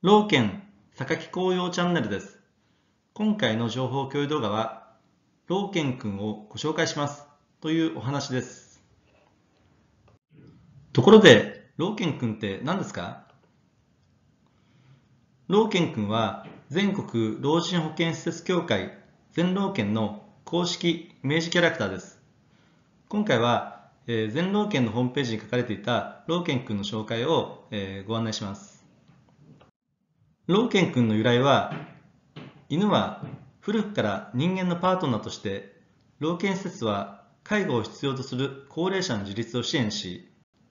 老健榊紅葉チャンネルです。今回の情報共有動画は、老健くんをご紹介しますというお話です。ところで、老健くんって何ですか？老健くんは全国老人保健施設協会全老健の公式イメージキャラクターです。今回は全老健のホームページに書かれていた老健くんの紹介をご案内します。老健くんの由来は、犬は古くから人間のパートナーとして、老健施設は介護を必要とする高齢者の自立を支援し、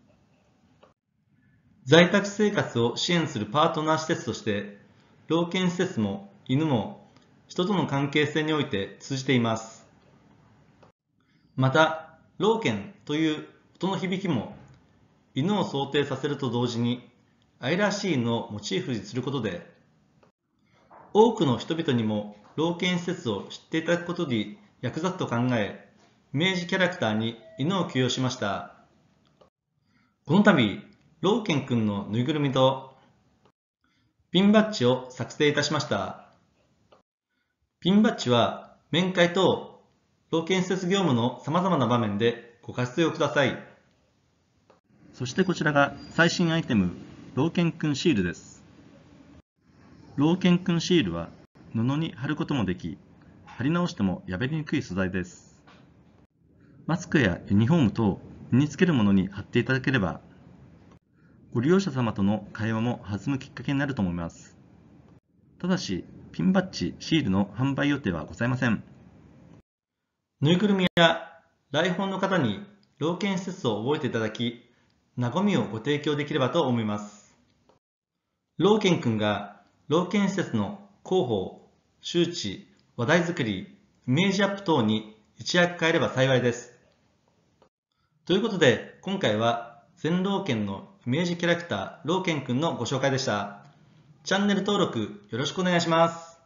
在宅生活を支援するパートナー施設として、老健施設も犬も人との関係性において通じています。また、老健という音の響きも犬を想定させると同時に、愛らしい犬をモチーフにすることで、多くの人々にも老健施設を知っていただくことに役立つと考え、イメージキャラクターに犬を起用しました。この度、老健くんのぬいぐるみとピンバッジを作成いたしました。ピンバッジは面会と老健施設業務の様々な場面でご活用ください。そしてこちらが最新アイテム、老健くんシールです。老健くんシールは布に貼ることもでき、貼り直しても破りにくい素材です。マスクやユニフォーム等身につけるものに貼っていただければ、ご利用者様との会話も弾むきっかけになると思います。ただし、ピンバッジ、シールの販売予定はございません。ぬいぐるみや来訪の方に老健施設を覚えていただき、和みをご提供できればと思います。老健くんが老健施設の広報、周知、話題作り、イメージアップ等に一役買えれば幸いです。ということで、今回は全老健のイメージキャラクター、老健くんのご紹介でした。チャンネル登録よろしくお願いします。